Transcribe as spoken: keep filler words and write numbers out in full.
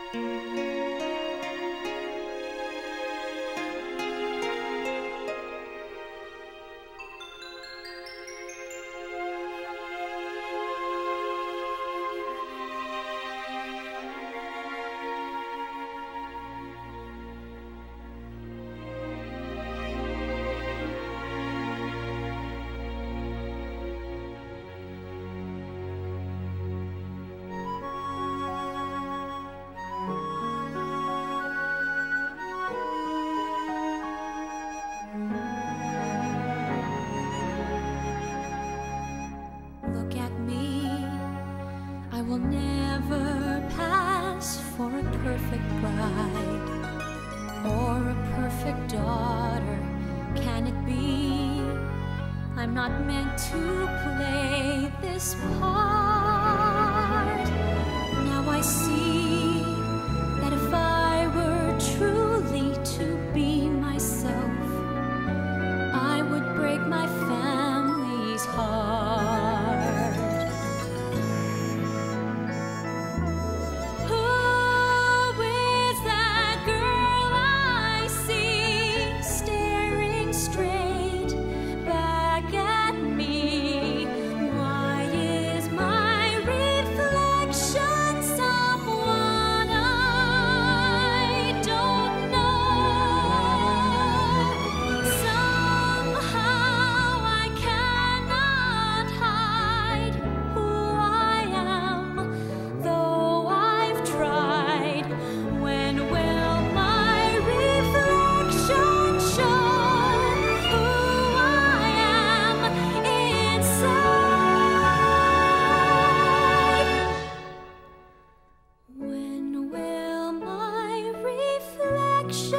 Look at me, I will never pass for a perfect bride or a perfect daughter. Can it be? I'm not meant to play this part. Now I see that if I were truly to be myself, I would break my family's heart. When will my reflection